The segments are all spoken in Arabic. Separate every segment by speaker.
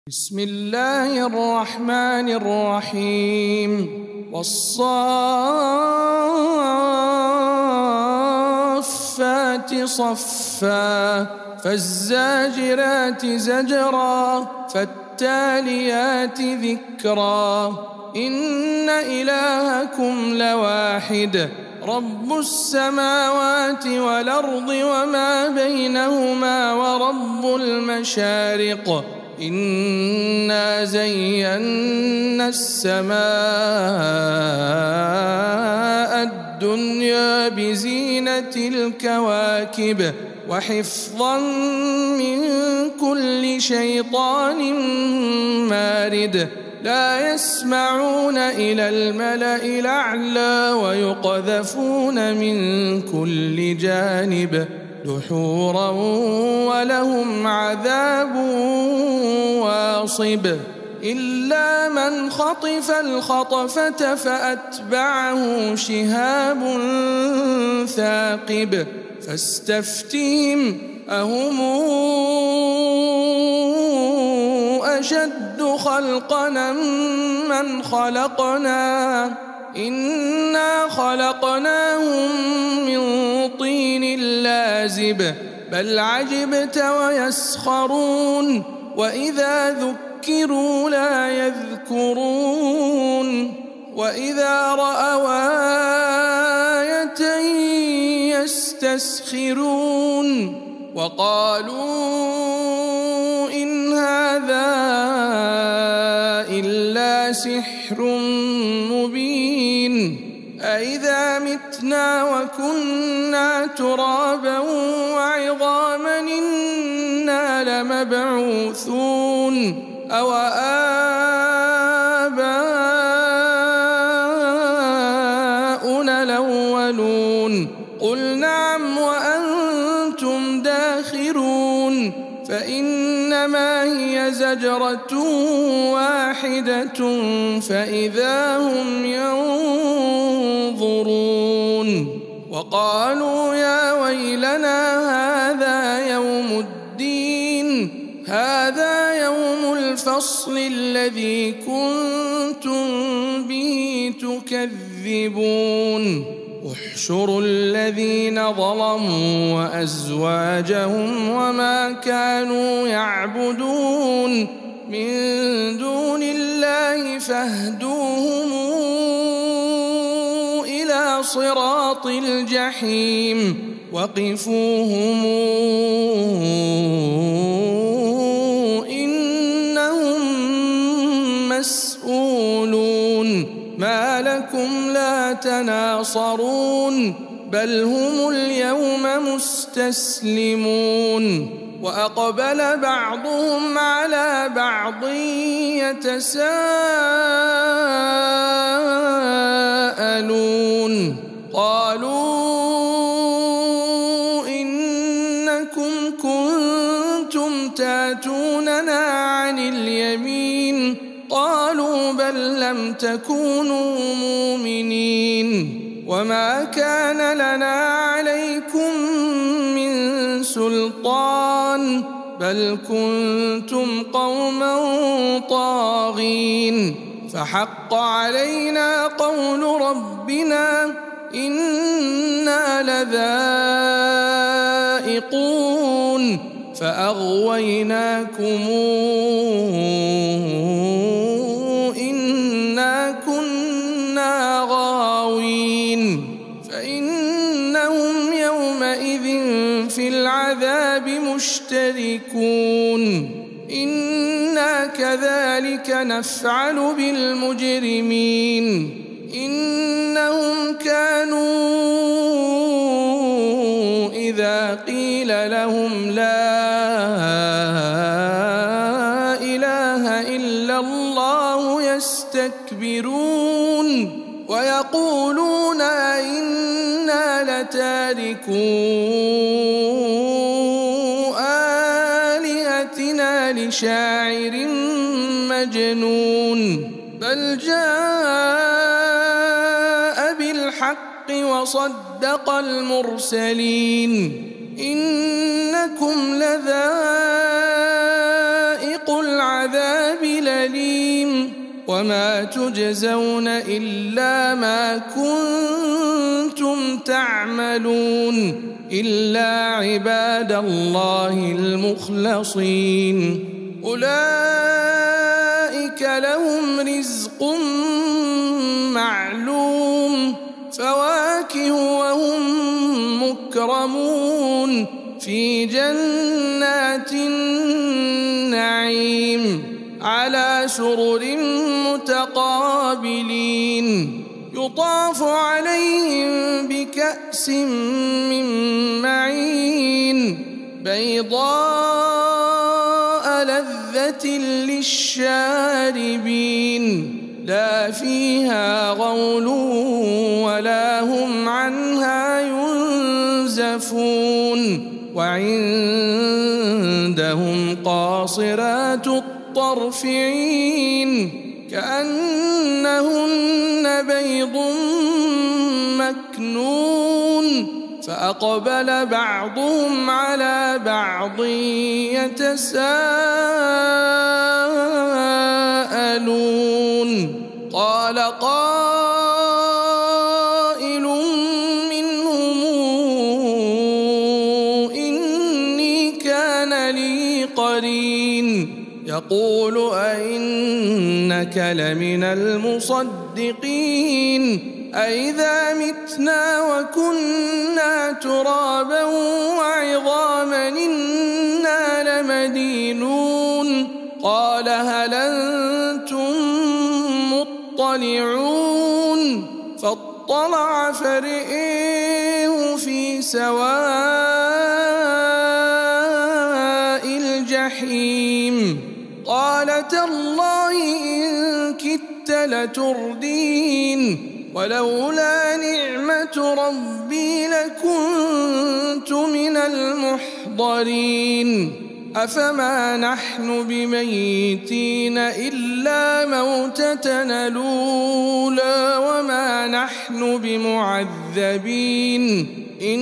Speaker 1: بسم الله الرحمن الرحيم والصافات صفا فالزاجرات زجرا فالتاليات ذكرا إن إلهكم لواحد رب السماوات والأرض وما بينهما ورب المشارق إنا زينا السماء الدنيا بزينة الكواكب وحفظا من كل شيطان مارد لا يسمعون إلى الملأ الأعلى ويقذفون من كل جانب دحورا ولهم عذاب واصب إلا من خطف الخطفة فأتبعه شهاب ثاقب فاستفتهم أهم أشد خلقا من خلقنا إنا خلقناهم من طين لازب بل عجبت ويسخرون وإذا ذكروا لا يذكرون وإذا رأوا آية يستسخرون وقالوا إن هذا إلا سحر مبين أإذا متنا وكنا ترابا وعظاما إنا لمبعوثون أو آباؤنا الأولون قل نعم وأنتم داخرون فإنما هي زجرة واحدة فإذا هم ينظرون وقالوا يا ويلنا هذا يوم الدين هذا يوم الفصل الذي كنتم به تكذبون احشروا الذين ظلموا وأزواجهم وما كانوا يعبدون من دون الله فاهدوهم إلى صراط الجحيم وقفوهم إنهم مسؤولون ما لكم لا تناصرون بل هم اليوم مستسلمون وأقبل بعضهم على بعض يتساءلون قالوا إنكم كنتم تاتوننا عن اليمين قالوا بل لم تكونوا مؤمنين وما كان لنا عليكم من سلطان بل كنتم قوما طاغين فحق علينا قول ربنا إنا لذائقون فأغويناكم إنا كنا غاوين فإنهم يومئذ في العذاب مشتركون إنا كذلك نفعل بالمجرمين إنهم كانوا إذا قيل لهم لا إله إلا الله يستكبرون ويقولون إنا لتاركو آلهتنا لشاعر مجنون بل جاء بالحق وصدق المرسلين إنكم لذائق العذاب أليم وما تجزون إلا ما كنتم تعملون إلا عباد الله المخلصين أولئك لهم رزق معلوم فواكه وهم مكرمون في جنات النعيم على سرر متقابلين يطاف عليهم بكأس من معين بيضاء لذة للشاربين لا فيها غول ولا هم عنها ينزفون وعندهم قاصرات الطرف عين كأنهن بيض مكنون فأقبل بعضهم على بعض يتساءلون قال قائل منهم إني كان لي قرين يقول أئنك لمن المصدقين أئذا متنا وكنا ترابا وعظاما إنا لمدينون قال هل أنتم مطلعون فاطلع فرئه في سواء الجحيم قال تالله إن كدت لتردين ولولا نعمة ربي لكنت من المحضرين أفما نحن بميتين إلا موتتنا الأولى وما نحن بمعذبين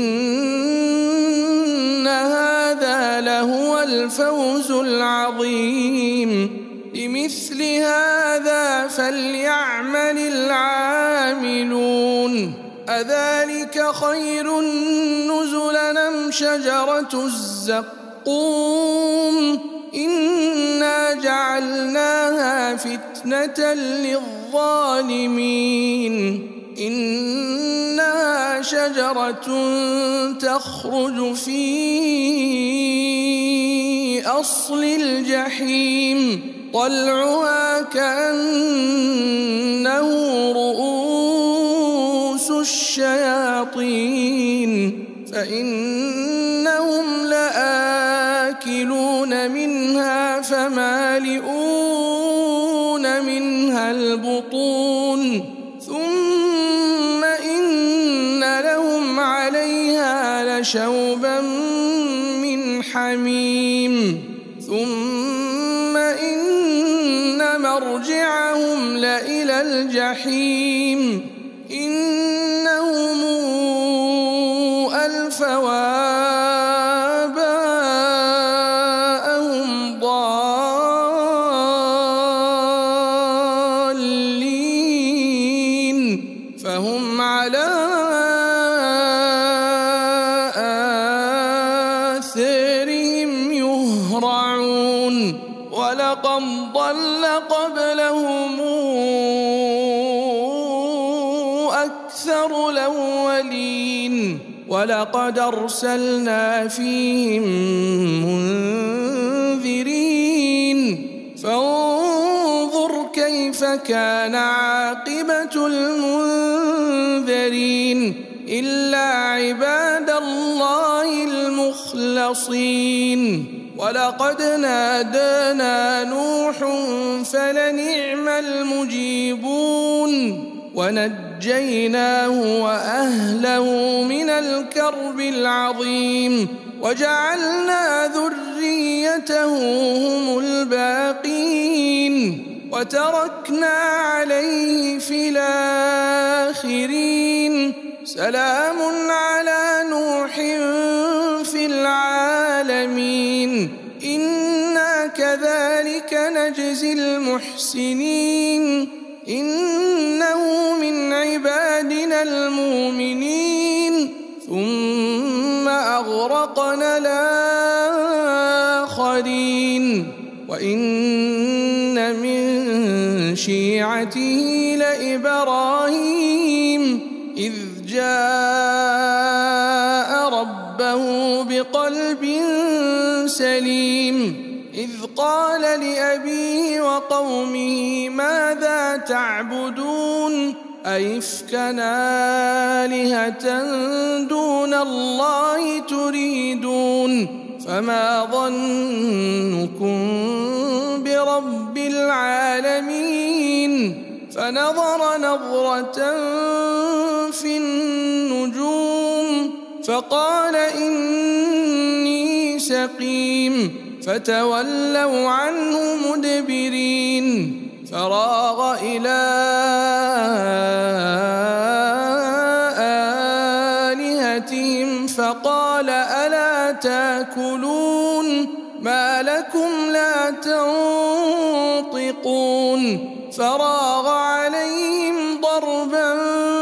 Speaker 1: إن هذا لهو الفوز العظيم لمثل هذا فليعمل العاملون أذلك خير نزلا أم شجرة الزقوم إنا جعلناها فتنة للظالمين إنها شجرة تخرج في أصل الجحيم طلعها كأنه رؤوس الشياطين فإنهم لآكلون منها فمالئون منها البطون ثم إن لهم عليها لشوبا من حميم ثم إن مرجعهم لإلى الجحيم إنهم ألفوا آباءهم ضالين فهم على آثارهم يهرعون ولقد ضل قبلهم أكثر الأولين ولقد أرسلنا فيهم منذرين فانظر كيف كان عاقبة المنذرين إلا عباد الله المخلصين ولقد نادانا نوح فلنعم المجيبون ونجيناه وأهله من الكرب العظيم وجعلنا ذريته هم الباقين وتركنا عليه في الآخرين سلام على نوح في العالمين إنا كذلك نجزي المحسنين إنه من عبادنا المؤمنين ثم أغرقنا الآخرين وإن من شيعته لإبراهيم إذ جاء ربه بقلب سليم إذ قال لأبيه وقومه ماذا تعبدون أئفكا آلهة دون الله تريدون فما ظنكم برب العالمين فنظر نظرة في النجوم فقال إني سقيم فتولوا عنه مدبرين فراغ إلى آلهتهم فقال ألا تاكلون ما لكم لا تنطقون فراغ عليهم ضربا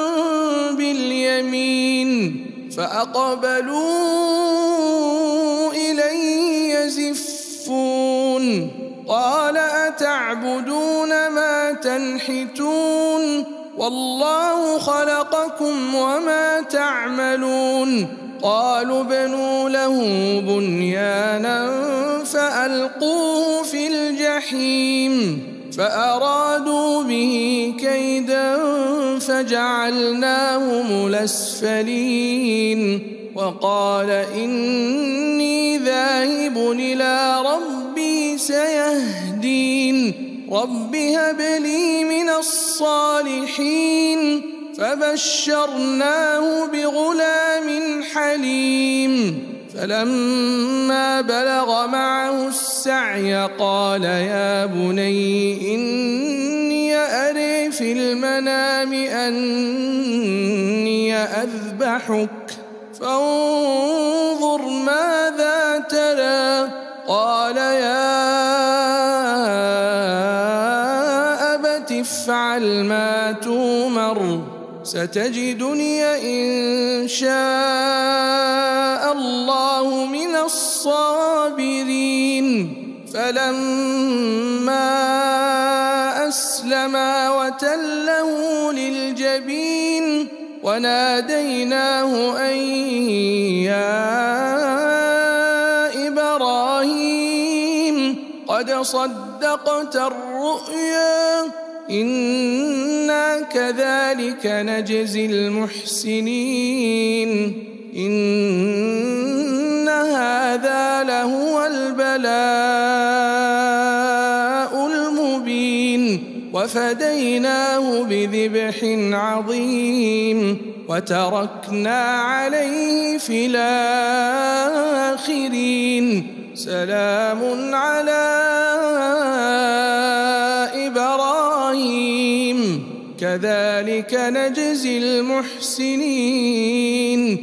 Speaker 1: باليمين فأقبلوا إليه يزفون قال أتعبدون ما تنحتون والله خلقكم وما تعملون قالوا ابنوا له بنيانا فألقوه في الجحيم فأرادوا به كيدا فجعلناهم الأسفلين وقال إني ذاهب إلى ربي سيهدين رب هب لي من الصالحين فبشرناه بغلام حليم فلما بلغ معه السعي قال يا بني إني أرى في المنام أني أذبحك فانظر ماذا ترى قال يا أبت افعل ما تؤمر ستجدني إن شاء الله من الصابرين فلما أسلما وتله للجبين وناديناه أن يا إبراهيم قد صدقت الرؤيا إنا كذلك نجزي المحسنين إن هذا لهو البلاء المبين وفديناه بذبح عظيم وتركنا عليه في الآخرين سلام على إبراهيم كذلك نجزي المحسنين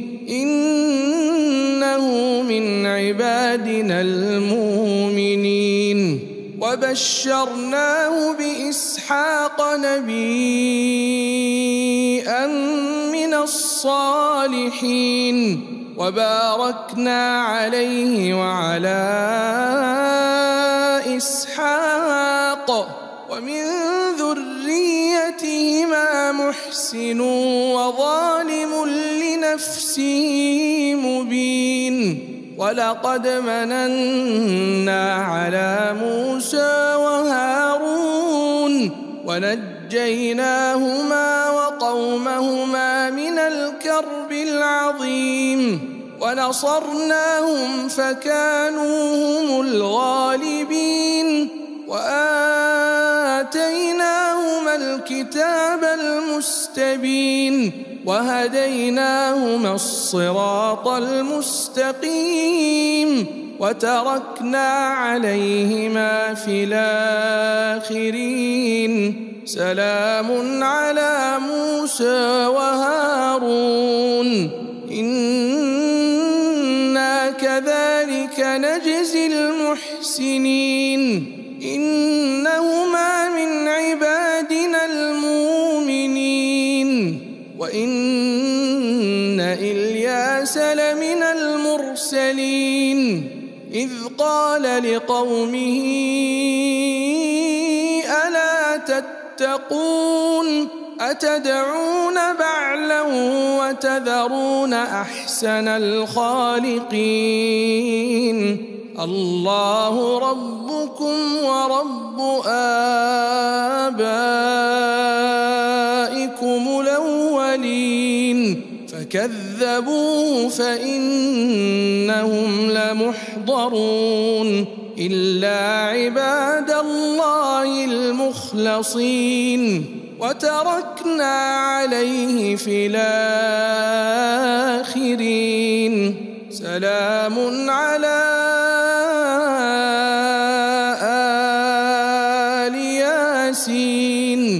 Speaker 1: إنه من عبادنا المؤمنين وبشرناه بإسحاق نبيا من الصالحين وباركنا عليه وعلى إسحاق ومن ذريتهما محسن وظالم لنفسه مبين ولقد مننا على موسى وهارون ونجيناهما وقومهما من الكرب العظيم ونصرناهم فكانوا هم الغالبين وآتيناهما الكتاب المستبين وهديناهما الصراط المستقيم وتركنا عليهما في الآخرين سلام على موسى وهارون إنا كذلك نجزي المحسنين المرسلين إذ قال لقومه ألا تتقون أتدعون بعلا وتذرون أحسن الخالقين الله ربكم ورب آبائكم الأولين فكذبوه فإنهم لمحضرون إلا عباد الله المخلصين وتركنا عليه في الآخرين سلام على آل ياسين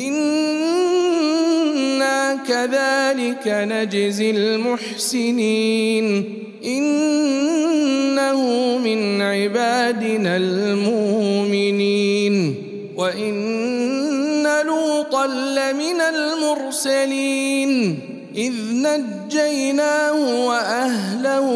Speaker 1: إنا كذلك نجزي المحسنين إنه من عبادنا المؤمنين وإن لوطا لمن المرسلين إذ نجيناه وأهله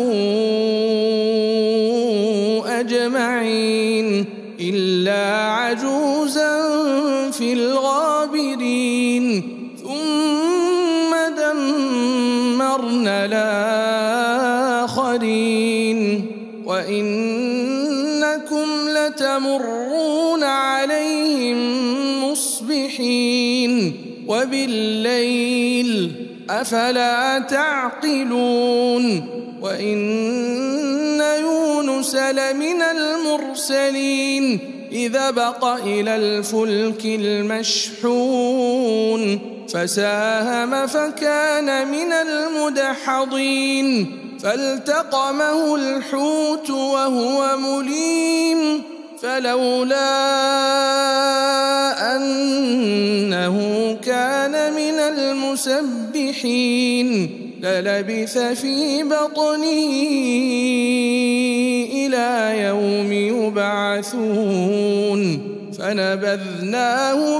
Speaker 1: أجمعين إلا عجوزا في الغابرين ثم دمرنا الآخرين وإنكم لتمرون عليهم مصبحين وبالليل أفلا تعقلون وإن يونس لمن المرسلين إذا بق إلى الفلك المشحون فساهم فكان من المدحضين فالتقمه الحوت وهو مليم فلولا أنه كان من المسبحين للبث في بطنه إلى يوم يبعثون فنبذناه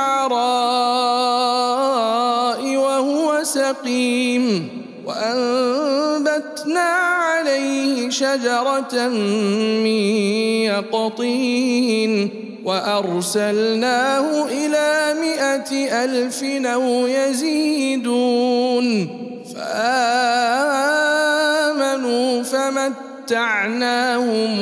Speaker 1: بالعراء وهو سقيم وأنبتنا عليه شجرة من يقطين وأرسلناه إلى 100,000 أو يزيدون فآمنوا فمتعناهم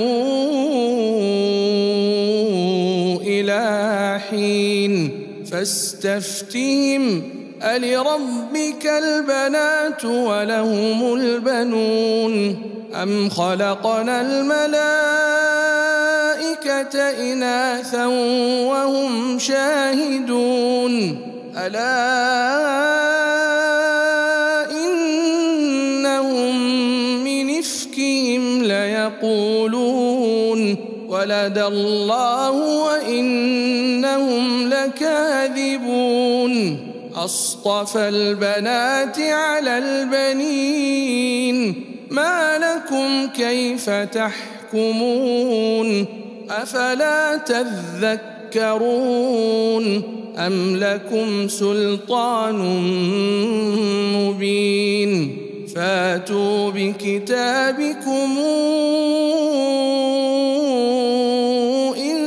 Speaker 1: إلى حين فاستفتهم ألربك البنات ولهم البنون أم خلقنا الملائكة إناثا وهم شاهدون ألا إنهم من إفكهم ليقولون ولد الله وإنهم لكاذبون أصطفى البنات على البنين ما لكم كيف تحكمون أفلا تذكرون أم لكم سلطان مبين فاتوا بكتابكم إن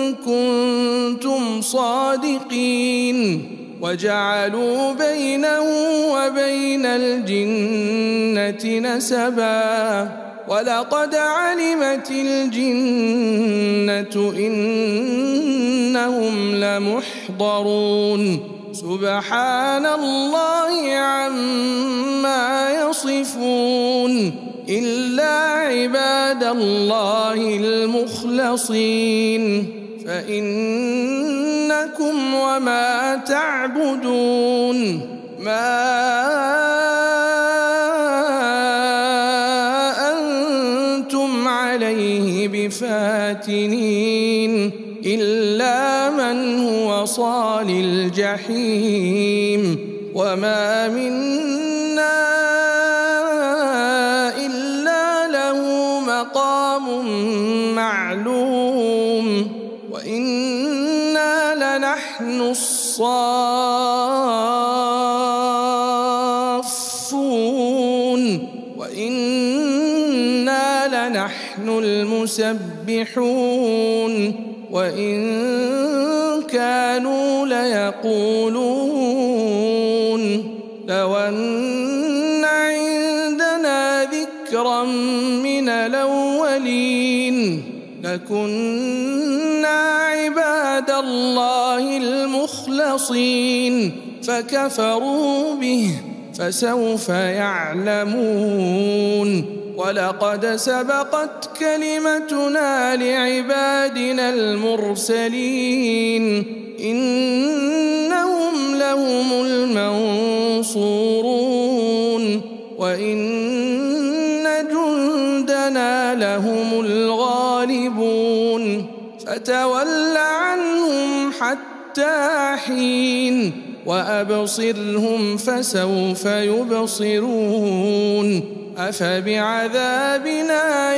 Speaker 1: كنتم صادقين وجعلوا بينه وبين الجنة نسبا ولقد علمت الجنة إنهم لمحضرون سبحان الله عما يصفون إلا عباد الله المخلصين فإنكم وما تعبدون ما أنتم عليه بفاتنين إلا من هو صال الجحيم وما منا إلا له مقام معلوم وإنا لنحن الصافون وإنا نحن المسبحون وإن كانوا ليقولون لو أن عندنا ذكرا من الأولين لكنا عباد الله المخلصين فكفروا به فسوف يعلمون ولقد سبقت كلمتنا لعبادنا المرسلين إنهم لهم المنصورون وإن جندنا لهم الغالبون فتول عنهم حتى حين وأبصرهم فسوف يبصرون أفبعذابنا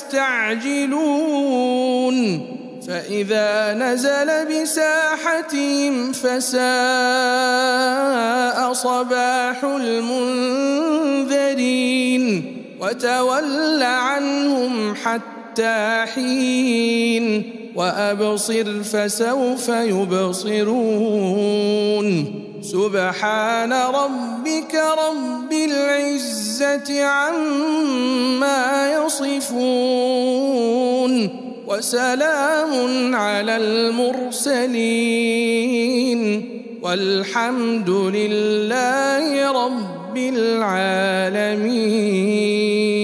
Speaker 1: يستعجلون فإذا نزل بساحتهم فساء صباح المنذرين وتول عنهم حتى حين وأبصر فسوف يبصرون سبحان ربك رب العزة عما يصفون وسلام على المرسلين والحمد لله رب العالمين.